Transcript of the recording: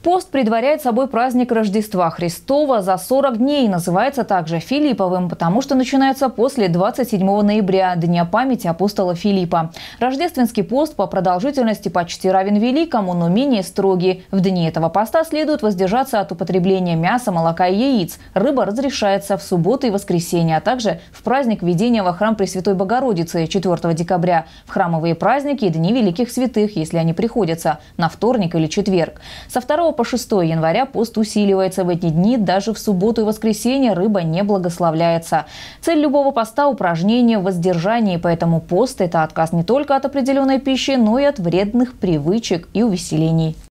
Пост предваряет собой праздник Рождества Христова за 40 дней. Называется также Филипповым, потому что начинается после 27 ноября, Дня памяти апостола Филиппа. Рождественский пост по продолжительности почти равен Великому, но менее строгий. В дни этого поста следует воздержаться от употребления мяса, молока и яиц. Рыба разрешается в субботу и воскресенье, а также в праздник введения во храм Пресвятой Богородицы 4 декабря, в храмовые праздники и Дни Великих Святых, если они приходятся на вторник или четверг. Со 2 по 6 января пост усиливается. В эти дни даже в субботу и воскресенье рыба не благословляется. Цель любого поста – упражнение в воздержании, поэтому пост – это отказ не только от определенной пищи, но и от вредных привычек и увеселений.